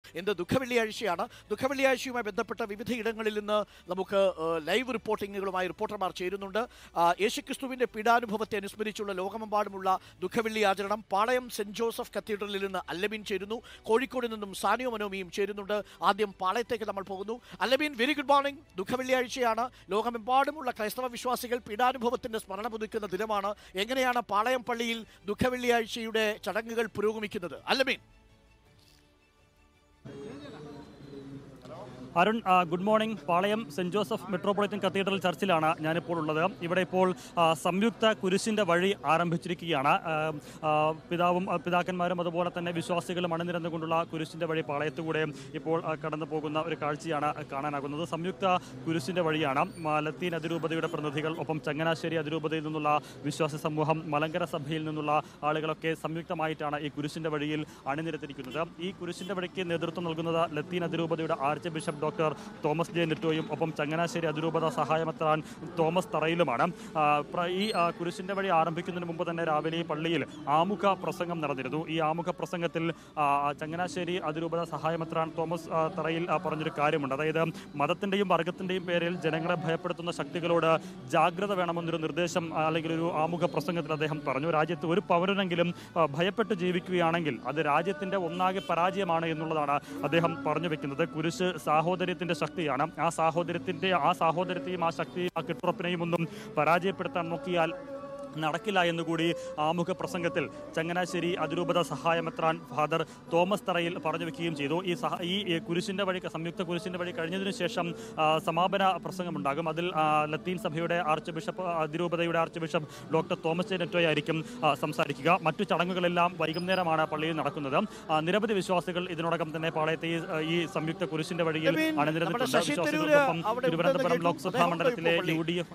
ഇന്ന് ദുഃഖവെള്ളിയാഴ്ചയാണ്. ദുഃഖവെള്ളിയാഴ്ചയുമായി ബന്ധപ്പെട്ട വിവിധ ഇടങ്ങളിൽ നിന്ന് നമുക്ക് ലൈവ് റിപ്പോർട്ടിങ്ങുകളുമായി റിപ്പോർട്ടർമാർ ചേരുന്നുണ്ട്. യേശുക്രിസ്തുവിന്റെ പീഡാനുഭവത്തെ അനുസ്മരിച്ചുള്ള ലോകമെമ്പാടുമുള്ള ദുഃഖവെള്ളി ആചരണം പാളയം സെന്റ് ജോസഫ് കത്തീഡ്രലിൽ നിന്ന് അല്ലബീൻ ചേരുന്നു. കോഴിക്കോട് നിന്നും സാനിയോ മനോമിയും ചേരുന്നുണ്ട്. ആദ്യം പാളയത്തേക്ക് നമ്മൾ പോകുന്നു. Allabeen, very good morning. ദുഃഖവെള്ളിയാഴ്ചയാണ്. ലോകമെമ്പാടുമുള്ള ക്രൈസ്തവ വിശ്വാസികൾ പീഡാനുഭവത്തിന്റെ സ്മരണ പുതുക്കുന്ന ദിനമാണ്. എങ്ങനെയാണ് പാളയം പള്ളിയിൽ ദുഃഖവെള്ളിയാഴ്ചയുടെ ചടങ്ങുകൾ പുരോഗമിക്കുന്നത്? Allabeen. Arun, good morning. Palayam Saint Joseph metropolitan cathedral ചർച്ചിലാണ് ഞാനിപ്പോൾ ഉള്ളത്. ഇവിടെ ഇപ്പോൾ സംയുക്ത കുരിശിൻ്റെ വഴി ആരംഭിച്ചിരിക്കുകയാണ്. പിതാക്കന്മാരും അതുപോലെ തന്നെ വിശ്വാസികളും അണിനിരന്നുകൊണ്ടുള്ള കുരിശിൻ്റെ വഴി പാളയത്തുകൂടെ ഇപ്പോൾ കടന്നു പോകുന്ന ഒരു കാഴ്ചയാണ് കാണാനാകുന്നത്. സംയുക്ത കുരിശിൻ്റെ വഴിയാണ്. ലത്തീൻ അതിരൂപതയുടെ പ്രതിനിധികൾ, ഒപ്പം ചങ്ങനാശ്ശേരി അതിരൂപതയിൽ നിന്നുള്ള വിശ്വാസ സമൂഹം, മലങ്കര സഭയിൽ നിന്നുള്ള ആളുകളൊക്കെ സംയുക്തമായിട്ടാണ് ഈ കുരിശിൻ്റെ വഴിയിൽ അണിനിരത്തിരിക്കുന്നത്. ഈ കുരിശിൻ്റെ വഴിക്ക് നേതൃത്വം നൽകുന്നത് ലത്തീൻ അതിരൂപതയുടെ archbishop doctor Thomas J നെറ്റോയും ഒപ്പം ചങ്ങനാശ്ശേരി അതിരൂപത സഹായമെത്രാൻ തോമസ് തറയിലുമാണ്. ഈ കുരിശിൻ്റെ വഴി ആരംഭിക്കുന്നതിന് മുമ്പ് തന്നെ രാവിലെ പള്ളിയിൽ ആമുഖ പ്രസംഗം നടന്നിരുന്നു. ഈ ആമുഖ പ്രസംഗത്തിൽ ചങ്ങനാശ്ശേരി അതിരൂപത സഹായമെത്രാൻ തോമസ് തറയിൽ പറഞ്ഞൊരു കാര്യമുണ്ട്. അതായത് മതത്തിൻ്റെയും വർഗത്തിൻ്റെയും പേരിൽ ജനങ്ങളെ ഭയപ്പെടുത്തുന്ന ശക്തികളോട് ജാഗ്രത വേണമെന്നൊരു നിർദ്ദേശം അല്ലെങ്കിൽ ഒരു ആമുഖ പ്രസംഗത്തിൽ അദ്ദേഹം പറഞ്ഞു. രാജ്യത്ത് ഒരു പൗരനെങ്കിലും ഭയപ്പെട്ട് ജീവിക്കുകയാണെങ്കിൽ അത് രാജ്യത്തിൻ്റെ ഒന്നാകെ പരാജയമാണ് എന്നുള്ളതാണ് അദ്ദേഹം പറഞ്ഞു വെക്കുന്നത്. കുരിശ് സാഹോദര്യത്തിന്റെ ശക്തിയാണ്. ആ സാഹോദര്യത്തെയും ആ ശക്തിയും ആ കെട്ടുറപ്പിനെയും ഒന്നും പരാജയപ്പെടുത്താൻ നോക്കിയാൽ നടക്കില്ല എന്നുകൂടി ആമുഖ പ്രസംഗത്തിൽ ചങ്ങനാശ്ശേരി അതിരൂപത സഹായമെത്രാൻ ഫാദർ തോമസ് തറയിൽ പറഞ്ഞു വെക്കുകയും ചെയ്തു. ഈ കുരിശിൻ്റെ വഴി, സംയുക്ത കുരിശിൻ്റെ വഴി കഴിഞ്ഞതിനു ശേഷം സമാപന പ്രസംഗമുണ്ടാകും. അതിൽ ലത്തീൻ സഭയുടെ ആർച്ച് ബിഷപ്പ്, അതിരൂപതയുടെ archbishop doctor Thomas J Netto ആയിരിക്കും സംസാരിക്കുക. മറ്റു ചടങ്ങുകളെല്ലാം വൈകുന്നേരമാണ് പള്ളിയിൽ നടക്കുന്നത്. നിരവധി വിശ്വാസികൾ ഇതിനോടകം തന്നെ പാളയത്തെ ഈ സംയുക്ത കുരിശിൻ്റെ വഴിയിൽ അണിനിരന്നിട്ടുണ്ട്. വിശ്വാസികൾക്കൊപ്പം തിരുവനന്തപുരം ലോക്സഭാ മണ്ഡലത്തിലെ UDF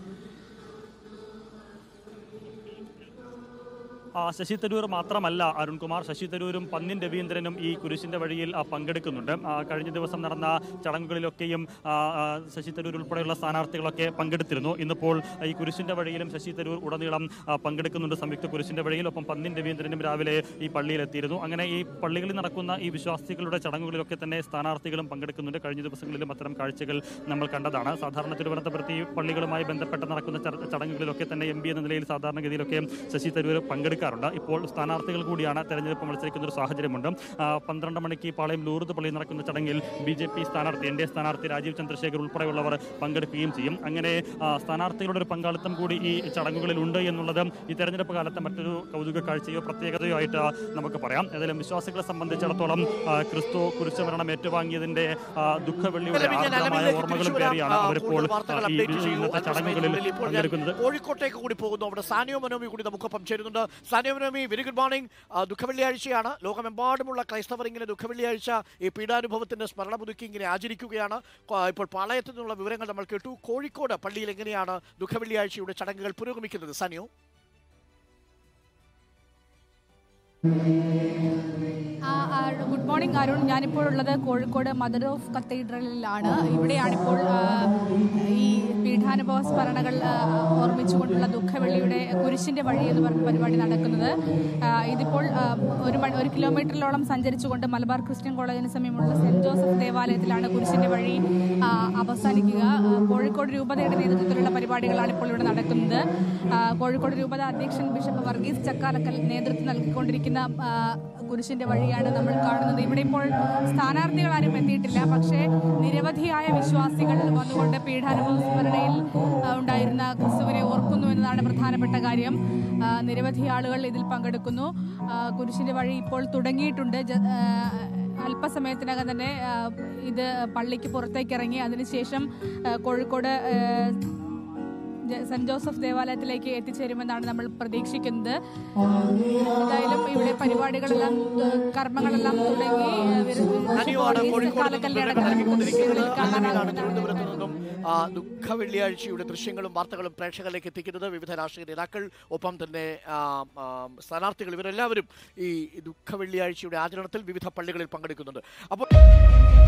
ശശി തരൂർ മാത്രമല്ല അരുൺകുമാർ, ശശി തരൂരും പന്നിൻ രവീന്ദ്രനും ഈ കുരിശിൻ്റെ വഴിയിൽ പങ്കെടുക്കുന്നുണ്ട്. കഴിഞ്ഞ ദിവസം നടന്ന ചടങ്ങുകളിലൊക്കെയും ശശി തരൂർ ഉൾപ്പെടെയുള്ള സ്ഥാനാർത്ഥികളൊക്കെ പങ്കെടുത്തിരുന്നു. ഇന്നിപ്പോൾ ഈ കുരിശിൻ്റെ വഴിയിലും ശശി തരൂർ ഉടനീളം പങ്കെടുക്കുന്നുണ്ട് സംയുക്ത കുരിശിൻ്റെ വഴിയിൽ. ഒപ്പം പന്നിൻ രവീന്ദ്രനും രാവിലെ ഈ പള്ളിയിലെത്തിയിരുന്നു. അങ്ങനെ ഈ പള്ളികളിൽ നടക്കുന്ന ഈ വിശ്വാസികളുടെ ചടങ്ങുകളിലൊക്കെ തന്നെ സ്ഥാനാർത്ഥികളും പങ്കെടുക്കുന്നുണ്ട്. കഴിഞ്ഞ ദിവസങ്ങളിലും അത്തരം കാഴ്ചകൾ നമ്മൾ കണ്ടതാണ്. സാധാരണ തിരുവനന്തപുരത്ത് ഈ പള്ളികളുമായി ബന്ധപ്പെട്ട് നടക്കുന്ന ചടങ്ങുകളിലൊക്കെ തന്നെ MP എന്ന നിലയിൽ സാധാരണഗതിയിലൊക്കെ ശശി തരൂർ പങ്കെടുക്കാറുണ്ട്. ഇപ്പോൾ സ്ഥാനാർത്ഥികൾ കൂടിയാണ് തെരഞ്ഞെടുപ്പ് മത്സരിക്കുന്ന ഒരു സാഹചര്യമുണ്ട്. 12 മണിക്ക് പാളയം ലൂർദ് പള്ളിയിൽ നടക്കുന്ന ചടങ്ങിൽ BJP സ്ഥാനാർത്ഥി, NDA സ്ഥാനാർത്ഥി രാജീവ് ചന്ദ്രശേഖർ ഉൾപ്പെടെയുള്ളവർ പങ്കെടുക്കുകയും ചെയ്യും. അങ്ങനെ സ്ഥാനാർത്ഥികളുടെ ഒരു പങ്കാളിത്തം കൂടി ഈ ചടങ്ങുകളിൽ ഉണ്ട് എന്നുള്ളത് ഈ തെരഞ്ഞെടുപ്പ് കാലത്തെ മറ്റൊരു കൗതുക കാഴ്ചയോ പ്രത്യേകതയോ ആയിട്ട് നമുക്ക് പറയാം. ഏതായാലും വിശ്വാസികളെ സംബന്ധിച്ചിടത്തോളം ക്രിസ്തു കുരിശുമരണം ഏറ്റുവാങ്ങിയതിന്റെ ദുഃഖവെള്ളിയുടെ ആർദ്രമായ ഓർമ്മകളും പേറിയാണ് അവരിപ്പോൾ ഇന്നത്തെ ചടങ്ങുകളിൽ പങ്കെടുക്കുന്നത്. കോഴിക്കോട്ടേക്ക് കൂടി പോകുന്നു. അവിടെ സാനിയോ മനോമി കൂടി നമുക്കൊപ്പം ചേരുന്നുണ്ട്. Sanio Manomi, very good morning. ദുഃഖവെള്ളിയാഴ്ചയാണ്. ലോകമെമ്പാടുമുള്ള ക്രൈസ്തവർ ഇങ്ങനെ ദുഃഖവെള്ളിയാഴ്ച ഈ പീഡാനുഭവത്തിന്റെ സ്മരണ പുതുക്കി ഇങ്ങനെ ആചരിക്കുകയാണ്. ഇപ്പോൾ പാളയത്തു നിന്നുള്ള വിവരങ്ങൾ നമ്മൾ കേട്ടു. കോഴിക്കോട് പള്ളിയിൽ എങ്ങനെയാണ് ദുഃഖവെള്ളിയാഴ്ചയുടെ ചടങ്ങുകൾ പുരോഗമിക്കുന്നത്? സാനിയോ. Good morning Arun. ഞാനിപ്പോൾ ഉള്ളത് കോഴിക്കോട് മദർ ഓഫ് കത്തീഡ്രലിലാണ്. ഇവിടെയാണിപ്പോൾ ഈ പീഠാനുഭവ സ്മരണകൾ ഓർമ്മിച്ചുകൊണ്ടുള്ള ദുഃഖവെള്ളിയുടെ കുരിശിൻ്റെ വഴി എന്ന് പറഞ്ഞ പരിപാടി നടക്കുന്നത്. ഇതിപ്പോൾ 1 കിലോമീറ്ററിലോളം സഞ്ചരിച്ചുകൊണ്ട് മലബാർ ക്രിസ്ത്യൻ കോളേജിന് സമീപമുള്ള സെന്റ് ജോസഫ് ദേവാലയത്തിലാണ് കുരിശിൻ്റെ വഴി അവസാനിക്കുക. കോഴിക്കോട് രൂപതയുടെ നേതൃത്വത്തിലുള്ള പരിപാടികളാണ് ഇപ്പോൾ ഇവിടെ നടക്കുന്നത്. കോഴിക്കോട് രൂപത അധ്യക്ഷൻ ബിഷപ്പ് വർഗീസ് ചക്കാലക്കൽ നേതൃത്വം നൽകിക്കൊണ്ടിരിക്കുന്ന കുരിശിൻ്റെ വഴിയാണ് നമ്മൾ കാണുന്നത്. ഇവിടെ ഇപ്പോൾ സ്ഥാനാർത്ഥികൾ ആരും എത്തിയിട്ടില്ല. പക്ഷേ നിരവധിയായ വിശ്വാസികൾ വന്നുകൊണ്ട് പീഠാനുഭവ സ്മരണയിൽ ഉണ്ടായിരുന്ന ക്രിസ്തുവിനെ ഓർക്കുന്നു എന്നതാണ് പ്രധാനപ്പെട്ട കാര്യം. നിരവധി ആളുകൾ ഇതിൽ പങ്കെടുക്കുന്നു. കുരിശിൻ്റെ വഴി ഇപ്പോൾ തുടങ്ങിയിട്ടുണ്ട്. അല്പസമയത്തിനകം തന്നെ ഇത് പള്ളിക്ക് പുറത്തേക്ക് ഇറങ്ങി അതിനുശേഷം കോഴിക്കോട് സെന്റ് ജോസഫ് ദേവാലയത്തിലേക്ക് എത്തിച്ചേരുമെന്നാണ് നമ്മൾ പ്രതീക്ഷിക്കുന്നത്. എന്തായാലും ഇവിടെ പരിപാടികളെല്ലാം, കർമ്മങ്ങളെല്ലാം തുടങ്ങി. ദുഃഖവെള്ളിയാഴ്ചയുടെ ദൃശ്യങ്ങളും വാർത്തകളും പ്രേക്ഷകരിലേക്ക് എത്തിക്കുന്നത് വിവിധ രാഷ്ട്രീയ നേതാക്കൾ, ഒപ്പം തന്നെ സ്ഥാനാർത്ഥികൾ, ഇവരെല്ലാവരും ഈ ദുഃഖവെള്ളിയാഴ്ചയുടെ ആചരണത്തിൽ വിവിധ പള്ളികളിൽ പങ്കെടുക്കുന്നുണ്ട്. അപ്പോൾ